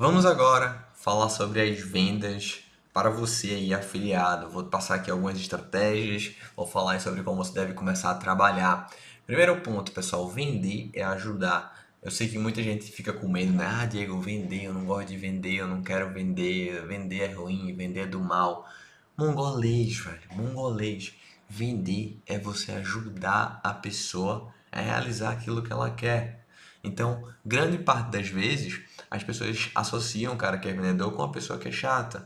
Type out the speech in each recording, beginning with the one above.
Vamos agora falar sobre as vendas para você aí, afiliado. Vou passar aqui algumas estratégias, vou falar sobre como você deve começar a trabalhar. Primeiro ponto, pessoal, vender é ajudar. Eu sei que muita gente fica com medo, né? Ah, Diego, vender, eu não gosto de vender, eu não quero vender, vender é ruim, vender é do mal. Mongolês, velho, mongolês. Vender é você ajudar a pessoa a realizar aquilo que ela quer. Então, grande parte das vezes, as pessoas associam o cara que é vendedor com a pessoa que é chata.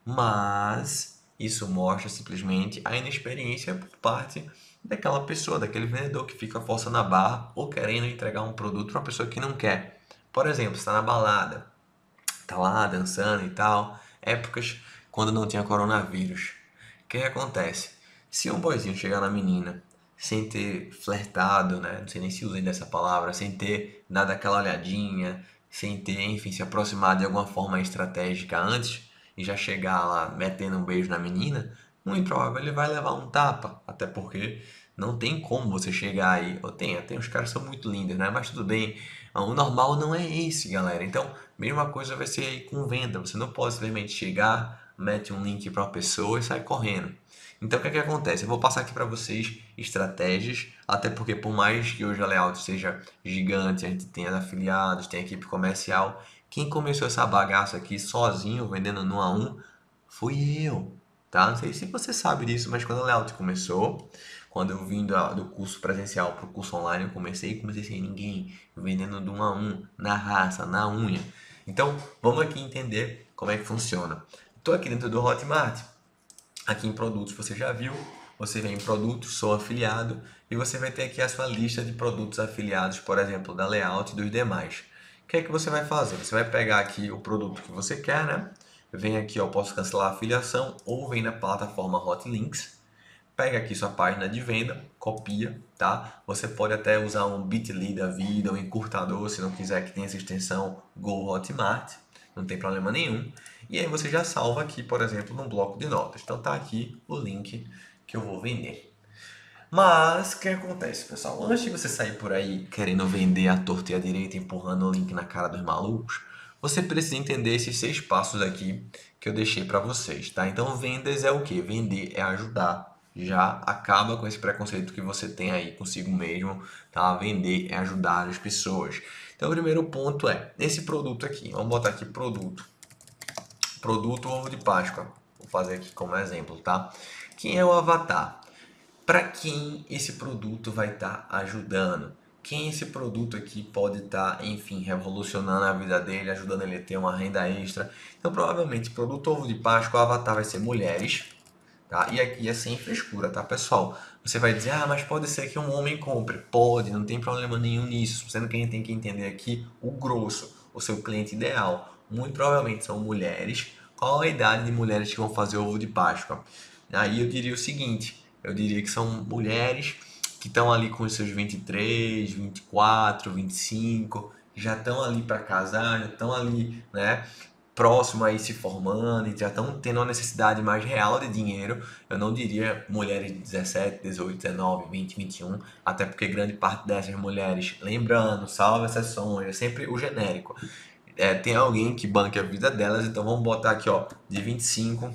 Mas isso mostra simplesmente a inexperiência por parte daquela pessoa, daquele vendedor que fica forçando a barra ou querendo entregar um produto para uma pessoa que não quer. Por exemplo, está na balada, tá lá dançando e tal, épocas quando não tinha coronavírus. O que acontece? Se um boyzinho chegar na menina sem ter flertado, né? Não sei nem se usei dessa palavra, sem ter dado aquela olhadinha, sem ter, enfim, se aproximado de alguma forma estratégica antes e já chegar lá metendo um beijo na menina, muito provável ele vai levar um tapa, até porque não tem como você chegar aí, ou tem os caras são muito lindos, né? Mas tudo bem, o normal não é esse, galera. Então, mesma coisa vai ser aí com venda. Você não pode simplesmente chegar, mete um link para uma pessoa e sai correndo. Então, o que é que acontece? Eu vou passar aqui para vocês estratégias, até porque por mais que hoje a Layout seja gigante, a gente tenha afiliados, tem equipe comercial, quem começou essa bagaça aqui sozinho, vendendo no a um, fui eu, tá? Não sei se você sabe disso, mas quando a Layout começou, quando eu vim do curso presencial para o curso online, eu comecei sem ninguém, vendendo do um a um, na raça, na unha. Então, vamos aqui entender como é que funciona. Estou aqui dentro do Hotmart. Aqui em produtos você já viu, você vem em produtos, sou afiliado e você vai ter aqui a sua lista de produtos afiliados, por exemplo, da Layout e dos demais. O que é que você vai fazer? Você vai pegar aqui o produto que você quer, né? Vem aqui, ó, posso cancelar a afiliação ou vem na plataforma Hotlinks, pega aqui sua página de venda, copia, tá? Você pode até usar um Bitly da vida, um encurtador, se não quiser que tenha essa extensão Go Hotmart, não tem problema nenhum. E aí você já salva aqui, por exemplo, num bloco de notas. Então tá aqui o link que eu vou vender. Mas o que acontece, pessoal? Antes de você sair por aí querendo vender a torta e a direita, empurrando o link na cara dos malucos, você precisa entender esses 6 passos aqui que eu deixei para vocês, tá? Então, vendas é o quê? Vender é ajudar. Já acaba com esse preconceito que você tem aí consigo mesmo, tá? Vender é ajudar as pessoas. Então, o primeiro ponto é esse produto aqui. Vamos botar aqui produto. Produto ovo de Páscoa. Vou fazer aqui como exemplo, tá? Quem é o avatar? Para quem esse produto vai estar ajudando? Quem esse produto aqui pode estar, enfim, revolucionando a vida dele, ajudando ele a ter uma renda extra? Então, provavelmente, produto ovo de Páscoa, o avatar vai ser mulheres, tá? E aqui é sem frescura, tá, pessoal? Você vai dizer, ah, mas pode ser que um homem compre. Pode, não tem problema nenhum nisso. Sendo que a gente tem que entender aqui o grosso, o seu cliente ideal. Muito provavelmente são mulheres. Qual a idade de mulheres que vão fazer ovo de Páscoa? Aí eu diria o seguinte, eu diria que são mulheres que estão ali com os seus 23, 24, 25, já estão ali para casar, já estão ali, né, próximo aí se formando e já estão tendo uma necessidade mais real de dinheiro. Eu não diria mulheres de 17, 18, 19, 20, 21, até porque grande parte dessas mulheres, lembrando, salvo exceções, é sempre o genérico. Tem alguém que banque a vida delas, então vamos botar aqui, ó, de 25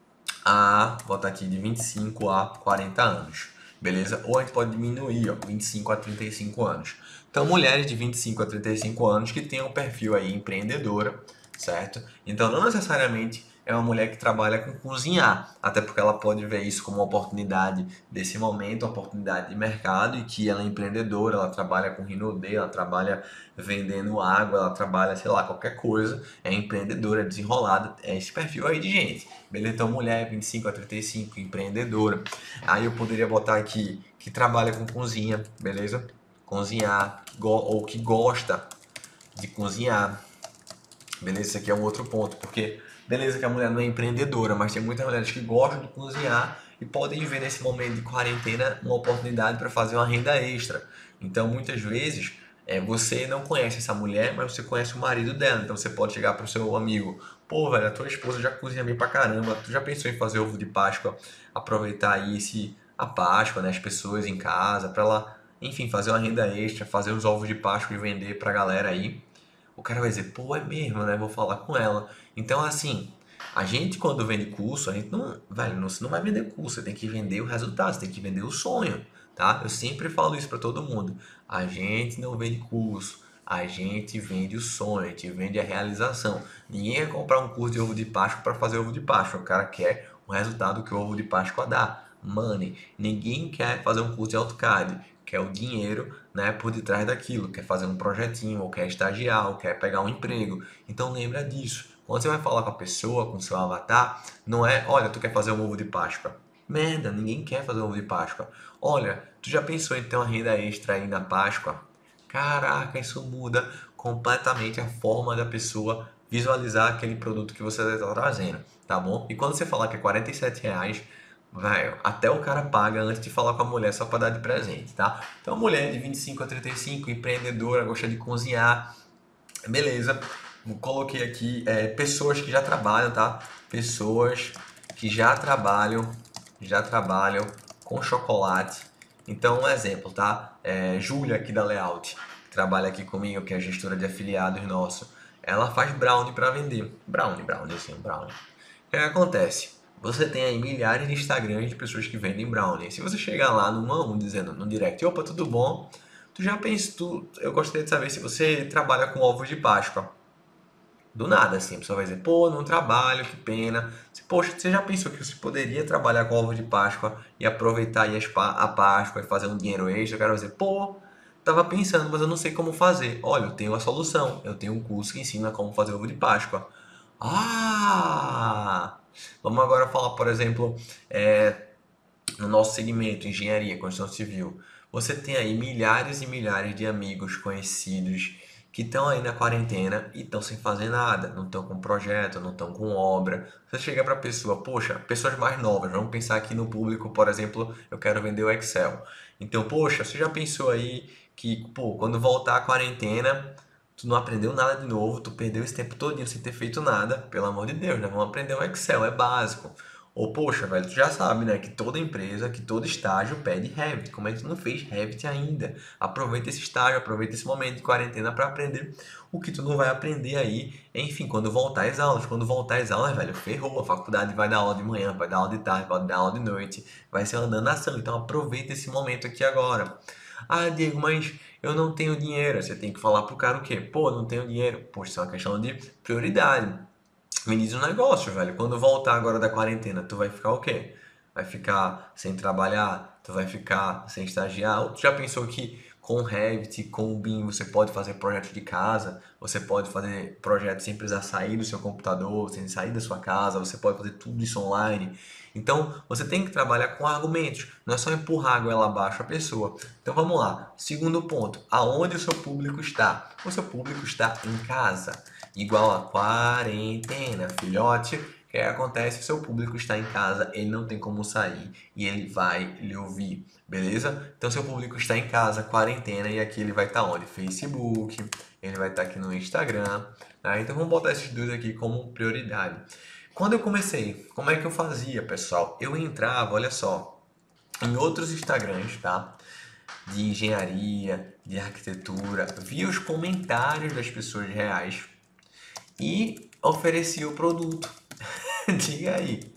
botar aqui de 25 a 40 anos, beleza? Ou a gente pode diminuir, ó, 25 a 35 anos. Então, mulheres de 25 a 35 anos que tenham um perfil aí empreendedora, certo? Então, não necessariamente é uma mulher que trabalha com cozinhar, até porque ela pode ver isso como uma oportunidade desse momento, uma oportunidade de mercado e que ela é empreendedora, ela trabalha com Rinodê, ela trabalha vendendo água, ela trabalha, sei lá, qualquer coisa, é empreendedora, desenrolada, é esse perfil aí de gente. Beleza? Então, mulher 25 a 35, empreendedora. Aí eu poderia botar aqui que trabalha com cozinha, beleza? Cozinhar, ou que gosta de cozinhar. Beleza? Esse aqui é um outro ponto, porque beleza que a mulher não é empreendedora, mas tem muitas mulheres que gostam de cozinhar e podem ver nesse momento de quarentena uma oportunidade para fazer uma renda extra. Então, muitas vezes, você não conhece essa mulher, mas você conhece o marido dela. Então, você pode chegar para o seu amigo, pô, velho, a tua esposa já cozinha bem pra caramba, tu já pensou em fazer ovo de Páscoa, aproveitar aí a Páscoa, né, as pessoas em casa, para ela, enfim, fazer uma renda extra, fazer os ovos de Páscoa e vender pra galera aí. o cara vai dizer, pô, é mesmo, né? Vou falar com ela. Então, assim, a gente quando vende curso, a gente não, velho, você não vai vender curso, você tem que vender o resultado, você tem que vender o sonho, tá? Eu sempre falo isso para todo mundo. A gente não vende curso, a gente vende o sonho, a gente vende a realização. Ninguém vai comprar um curso de ovo de Páscoa para fazer ovo de Páscoa, o cara quer o resultado que o ovo de Páscoa dá. Money. Ninguém quer fazer um curso de AutoCAD, quer o dinheiro, né, por detrás daquilo, quer fazer um projetinho, ou quer estagiar, ou quer pegar um emprego. Então lembra disso. Quando você vai falar com a pessoa, com o seu avatar, não é, olha, tu quer fazer um ovo de Páscoa. Merda, ninguém quer fazer um ovo de Páscoa. Olha, tu já pensou em ter uma renda extra aí na Páscoa? Caraca, isso muda completamente a forma da pessoa visualizar aquele produto que você está trazendo, tá bom? E quando você falar que é R$ 47, vai, até o cara paga antes de falar com a mulher só para dar de presente, tá? Então, mulher de 25 a 35, empreendedora, gosta de cozinhar, beleza. Coloquei aqui pessoas que já trabalham, tá? Pessoas que já trabalham com chocolate. Então, um exemplo, tá? Júlia aqui da Layout, que trabalha aqui comigo, que é a gestora de afiliados nosso. Ela faz brownie para vender. Brownie, assim, brownie. O que acontece? Você tem aí milhares de Instagrams de pessoas que vendem brownie. Se você chegar lá no 1 a 1 dizendo no direct, opa, tudo bom? Tu já pensou, eu gostaria de saber se você trabalha com ovos de Páscoa. Do nada, assim, a pessoa vai dizer, pô, não trabalho, que pena. Poxa, você já pensou que você poderia trabalhar com ovos de Páscoa e aproveitar aí a Páscoa e fazer um dinheiro extra? O cara vai dizer, pô, tava pensando, mas eu não sei como fazer. Olha, eu tenho a solução. Eu tenho um curso que ensina como fazer ovo de Páscoa. Ah! Vamos agora falar, por exemplo, no nosso segmento, engenharia, construção civil. Você tem aí milhares e milhares de amigos conhecidos que estão aí na quarentena e estão sem fazer nada, não estão com projeto, não estão com obra. Você chega para a pessoa, poxa, pessoas mais novas, vamos pensar aqui no público, por exemplo, eu quero vender o Excel. Então, poxa, você já pensou aí que, pô, quando voltar a quarentena, tu não aprendeu nada de novo, tu perdeu esse tempo todinho sem ter feito nada, pelo amor de Deus, né? Vamos aprender o Excel, é básico. Ou, poxa, velho, tu já sabe, né, que toda empresa, que todo estágio pede Revit. Como é que tu não fez Revit ainda? Aproveita esse estágio, aproveita esse momento de quarentena para aprender o que tu não vai aprender aí. Enfim, quando voltar às aulas. Quando voltar às aulas, velho, ferrou. A faculdade vai dar aula de manhã, vai dar aula de tarde, vai dar aula de noite. Vai ser uma danação. Então aproveita esse momento aqui agora. Ah, Diego, mas eu não tenho dinheiro. Você tem que falar pro cara o quê? Pô, não tenho dinheiro. Poxa, isso é uma questão de prioridade. Me diz um negócio, velho. Quando voltar agora da quarentena, tu vai ficar o quê? Vai ficar sem trabalhar? Tu vai ficar sem estagiar? Ou tu já pensou que com o Revit, com o BIM, você pode fazer projeto de casa? Você pode fazer projeto sem precisar sair do seu computador, sem sair da sua casa? Você pode fazer tudo isso online? Então, você tem que trabalhar com argumentos. Não é só empurrar a goela abaixo a pessoa. Então, vamos lá. Segundo ponto. Aonde o seu público está? O seu público está em casa. Igual a quarentena, filhote. O que acontece? O seu público está em casa, ele não tem como sair e ele vai lhe ouvir, beleza? Então, seu público está em casa, quarentena, e aqui ele vai estar onde? Facebook, ele vai estar aqui no Instagram, tá? Então, vamos botar esses dois aqui como prioridade. Quando eu comecei, como é que eu fazia, pessoal? Eu entrava, olha só, em outros Instagrams, tá? De engenharia, de arquitetura, via os comentários das pessoas reais e oferecia o produto. Diga aí.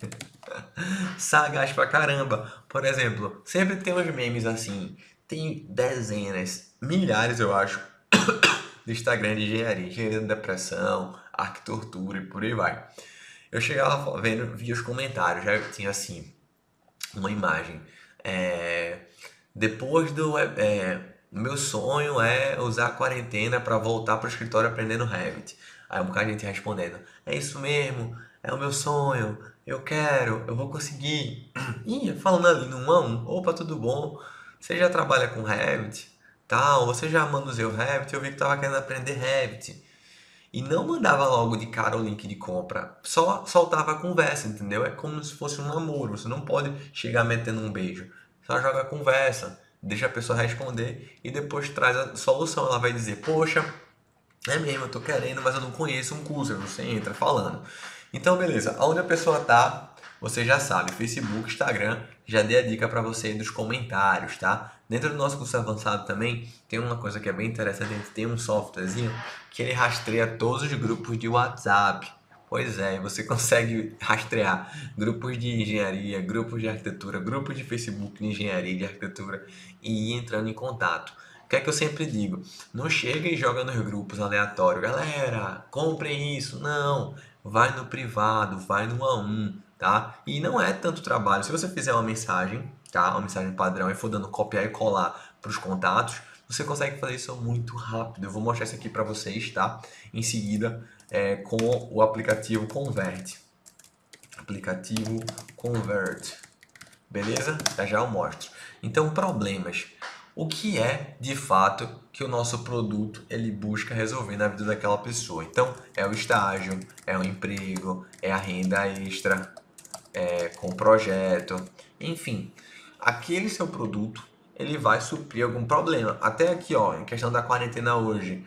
Sagaz pra caramba. Por exemplo, sempre tem uns memes assim. Tem dezenas, milhares, eu acho, de Instagram de engenharia. Engenharia de depressão, arquitetura e por aí vai. Eu chegava vendo, via os comentários, já tinha assim, uma imagem. É, depois do. Meu sonho é usar a quarentena para voltar pro escritório aprendendo Revit. Aí um bocado de gente respondendo: é isso mesmo, é o meu sonho, eu quero, eu vou conseguir. E falando ali no 1 a 1, opa, tudo bom? Você já trabalha com Revit? Tal, você já manuseou Revit? Eu vi que tava querendo aprender Revit. E não mandava logo de cara o link de compra, só soltava a conversa, entendeu? É como se fosse um namoro, você não pode chegar metendo um beijo, só joga a conversa, deixa a pessoa responder e depois traz a solução. Ela vai dizer, poxa, é mesmo, eu tô querendo, mas eu não conheço um curso, você entra falando. Então, beleza, onde a pessoa tá, você já sabe, Facebook, Instagram, já dei a dica para você aí dos comentários, tá? Dentro do nosso curso avançado também, tem uma coisa que é bem interessante, a gente tem um softwarezinho que ele rastreia todos os grupos de WhatsApp. Pois é, você consegue rastrear grupos de engenharia, grupos de arquitetura, grupos de Facebook de engenharia e de arquitetura e ir entrando em contato. O que é que eu sempre digo? Não chega e joga nos grupos aleatórios. Galera, comprem isso. Não. Vai no privado, vai no 1 a 1, tá? E não é tanto trabalho. Se você fizer uma mensagem, tá? Uma mensagem padrão e for dando copiar e colar para os contatos, você consegue fazer isso muito rápido. Eu vou mostrar isso aqui para vocês, tá? Em seguida, com o aplicativo Convert. Aplicativo Convert. Beleza? Já já eu mostro. Então, problemas. O que é, de fato, que o nosso produto ele busca resolver na vida daquela pessoa? Então, é o estágio, é o emprego, é a renda extra, com o projeto, enfim. Aquele seu produto, ele vai suprir algum problema. Até aqui, ó, em questão da quarentena hoje,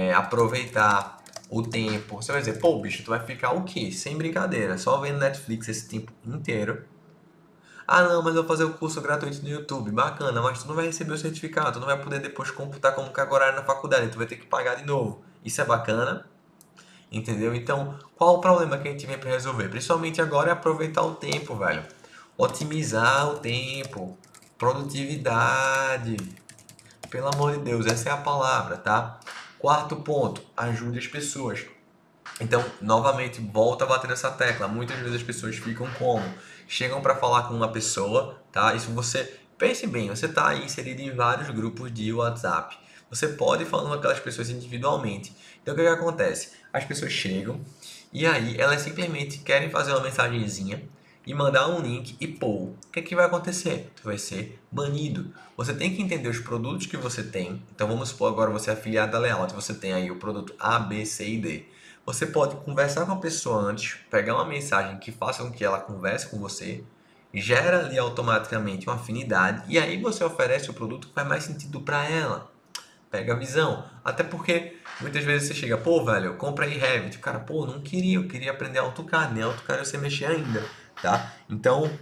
aproveitar o tempo. Você vai dizer, pô, bicho, tu vai ficar o quê? Sem brincadeira, só vendo Netflix esse tempo inteiro. Ah, não, mas eu vou fazer o curso gratuito no YouTube. Bacana, mas tu não vai receber o certificado, tu não vai poder depois computar como carga horária na faculdade, tu vai ter que pagar de novo. Isso é bacana, entendeu? Então, qual o problema que a gente vem para resolver? Principalmente agora é aproveitar o tempo, velho. Otimizar o tempo, produtividade. Pelo amor de Deus, essa é a palavra, tá? Quarto ponto, ajude as pessoas. Então, novamente, volta a bater nessa tecla. Muitas vezes as pessoas ficam como? Chegam para falar com uma pessoa, tá? Isso você, pense bem, você está aí inserido em vários grupos de WhatsApp. Você pode ir falando com aquelas pessoas individualmente. Então, o que acontece? As pessoas chegam e aí elas simplesmente querem fazer uma mensagenzinha e mandar um link e pô, o que vai acontecer? Tu vai ser banido. Você tem que entender os produtos que você tem. Então, vamos supor agora você é afiliado da Layout, você tem aí o produto A, B, C e D. Você pode conversar com a pessoa antes, pegar uma mensagem que faça com que ela converse com você, gera ali automaticamente uma afinidade e aí você oferece o produto que faz mais sentido para ela. Pega a visão. Até porque muitas vezes você chega, pô, velho, compra aí Revit. O cara, pô, não queria, eu queria aprender AutoCAD, nem AutoCAD eu sei mexer ainda, tá? Então,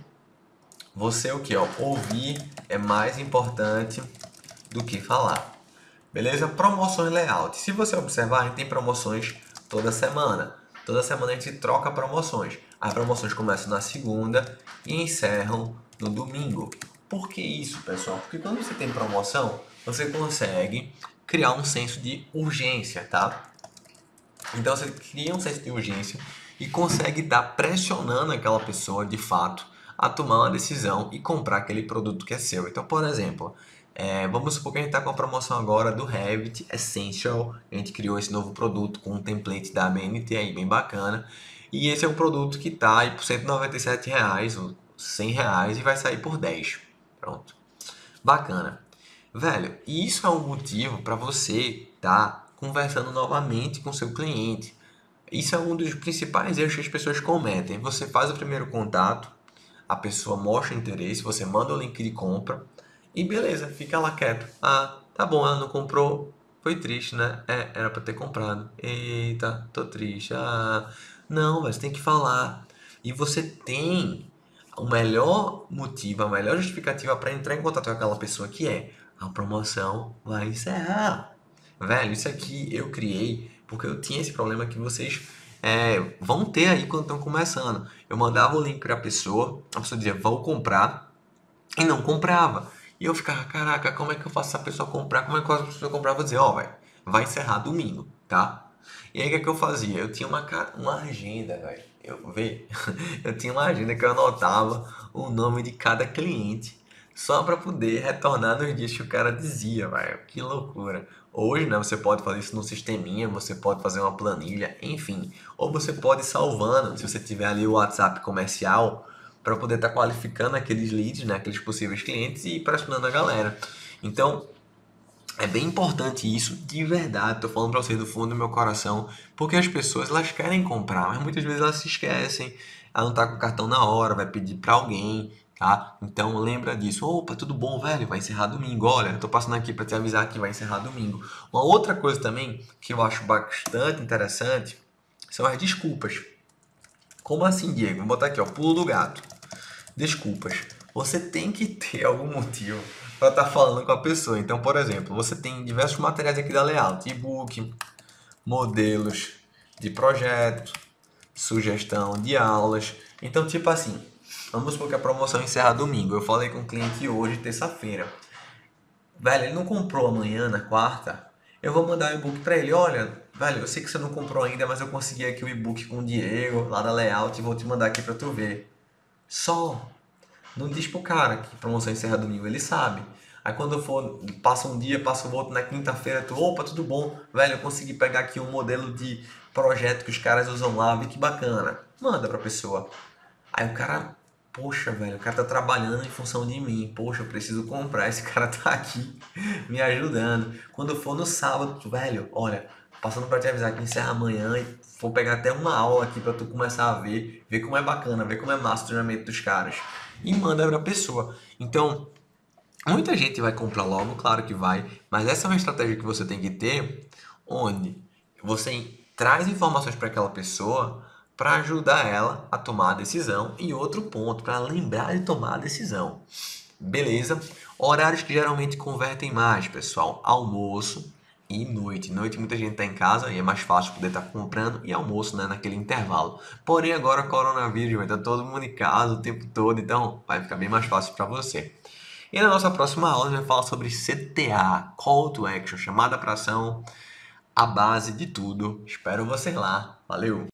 você o que, ó? Ouvir é mais importante do que falar. Beleza? Promoções layout. Se você observar, a gente tem promoções toda semana. Toda semana a gente troca promoções. As promoções começam na segunda e encerram no domingo. Por que isso, pessoal? Porque quando você tem promoção, você consegue criar um senso de urgência, tá? Então você cria um senso de urgência e consegue estar pressionando aquela pessoa de fato a tomar uma decisão e comprar aquele produto que é seu. Então, por exemplo, vamos supor que a gente está com a promoção agora do Revit Essential. A gente criou esse novo produto com um template da ABNT aí bem bacana. E esse é um produto que está aí por R$ 197, ou R$ 100 e vai sair por 10. Pronto. Bacana. Velho, e isso é um motivo para você estar conversando novamente com seu cliente. Isso é um dos principais erros que as pessoas cometem. Você faz o primeiro contato, a pessoa mostra interesse, você manda o link de compra e beleza, fica lá quieto. Ah, tá bom, ela não comprou, foi triste, né? Era para ter comprado. Eita, tô triste. Ah, não, mas tem que falar. E você tem o melhor motivo, a melhor justificativa para entrar em contato com aquela pessoa que é a promoção vai encerrar. Velho, isso aqui eu criei porque eu tinha esse problema que vocês vão ter aí quando estão começando. Eu mandava o link para a pessoa dizia, vou comprar, e não comprava. E eu ficava, caraca, como é que eu faço essa pessoa comprar? Como é que eu faço essa pessoa comprar? Eu vou dizer, ó, velho, vai encerrar domingo, tá? E aí o que eu fazia? Eu tinha uma agenda, velho. Eu tinha uma agenda que eu anotava o nome de cada cliente só para poder retornar nos dias que o cara dizia, velho. Que loucura. Hoje, né, você pode fazer isso no sisteminha, você pode fazer uma planilha, enfim. Ou você pode ir salvando, se você tiver ali o WhatsApp comercial, para poder estar qualificando aqueles leads, né, aqueles possíveis clientes e ir pressionando a galera. Então, é bem importante isso, de verdade, tô falando pra vocês do fundo do meu coração, porque as pessoas elas querem comprar, mas muitas vezes elas se esquecem, ela não tá com o cartão na hora, vai pedir pra alguém, tá? Então lembra disso. Opa, tudo bom, velho? Vai encerrar domingo. Olha, eu tô passando aqui pra te avisar que vai encerrar domingo. Uma outra coisa também que eu acho bastante interessante são as desculpas. Como assim, Diego? Vou botar aqui, ó, pulo do gato. Desculpas. Você tem que ter algum motivo para estar falando com a pessoa. Então, por exemplo, você tem diversos materiais aqui da Layout, e-book, modelos de projeto, sugestão de aulas. Então, tipo assim, vamos supor que a promoção encerra domingo. Eu falei com o cliente hoje, terça-feira. Velho, ele não comprou amanhã, na quarta. Eu vou mandar o e-book pra ele. Olha, velho, eu sei que você não comprou ainda, mas eu consegui aqui o e-book com o Diego, lá da Layout, e vou te mandar aqui pra tu ver. Só. Não diz pro cara que promoção encerra domingo, ele sabe. Aí quando for, passa um dia, passa o outro, na quinta-feira, tu, opa, tudo bom? Velho, eu consegui pegar aqui um modelo de projeto que os caras usam lá, vê que bacana. Manda pra pessoa. Aí o cara, poxa, velho, o cara tá trabalhando em função de mim. Poxa, eu preciso comprar, esse cara tá aqui me ajudando. Quando for no sábado, velho, olha, passando pra te avisar que encerra amanhã e vou pegar até uma aula aqui pra tu começar a ver como é bacana, ver como é massa o treinamento dos caras. E manda pra pessoa. Então, muita gente vai comprar logo, claro que vai, mas essa é uma estratégia que você tem que ter, onde você traz informações para aquela pessoa para ajudar ela a tomar a decisão e outro ponto para lembrar de tomar a decisão. Beleza? Horários que geralmente convertem mais, pessoal: almoço e noite. Noite muita gente está em casa e é mais fácil poder estar comprando, e almoço, né, naquele intervalo. Porém agora coronavírus vai estar todo mundo em casa o tempo todo, então vai ficar bem mais fácil para você. E na nossa próxima aula a gente vai falar sobre CTA, Call to Action, chamada para ação, a base de tudo. Espero vocês lá. Valeu!